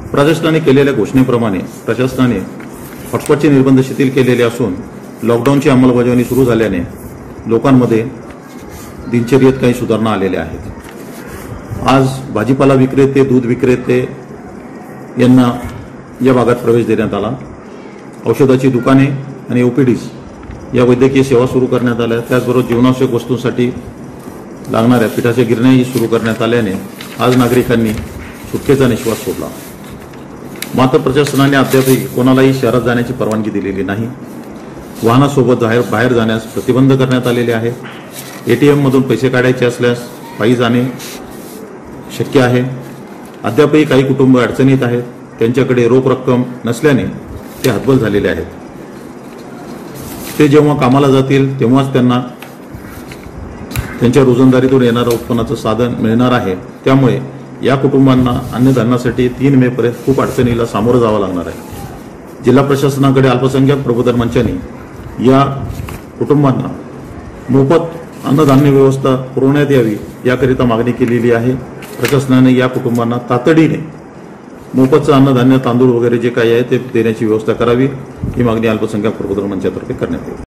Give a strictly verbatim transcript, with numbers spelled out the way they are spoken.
प्रशासनाने केलेल्या घोषणेप्रमाणे प्रशासनाने हॉटस्पॉटचे निर्बंध शिथिल केलेले असून लॉकडाऊनची अंमलबजावणी सुरू झाल्याने लोकांमध्ये दिनचर्येत काही सुधारणा आलेल्या आहेत। आज भाजीपाला विक्रेते, दूध विक्रेते यांना या भागात प्रवेश देण्यात आला। औषधाची दुकाने आणि ओपीडीज या वैद्यकीय सेवा सुरू करण्यात आल्या। त्याचबरोबर जीवनावश्यक वस्तूंसाठी लागणाऱ्या पिठाच्या गिरण्याही सुरू करण्यात आल्याने आज नागरिकांनी सुटकेचा निश्वास सोडला। मात्र प्रशासनाने अद्यापही कोणालाही शहरात जाण्याची परवानगी दिलेली नाही। वाहनासोबत बाहेर बाहेर जाण्यास प्रतिबंध करण्यात आलेले आहे। एटीएम मधून पैसे काढायचे असल्यास पायी जाणे शक्य आहे। अद्यापही काही कुटुंब अडचणीत आहेत, त्यांच्याकडे रोख रक्कम नसल्याने ते हतबल झालेले आहेत। ते जेव्हा कामाला जातील तेव्हाच त्यांना त्यांच्या रोजंदारीतून येणारं उत्पन्नाचं साधन मिळणार आहे। त्यामुळे या कुटुंबांना अन्नधान्यासाठी तीन मे पर्यंत खूप अडचणीला सामोरं जावं लागणार आहे। जिल्हा प्रशासनाकडे अल्पसंख्याक प्रबोधन मंचाने या कुटुंबांना मोफत अन्नधान्य व्यवस्था पुरवण्यात यावी याकरिता मागणी केलेली आहे। प्रशासनाने या कुटुंबांना तातडीने मोफतचं अन्नधान्य, तांदूळ वगैरे जे काही आहे ते देण्याची व्यवस्था करावी, ही मागणी अल्पसंख्याक प्रबोधन मंचातर्फे करण्यात येईल।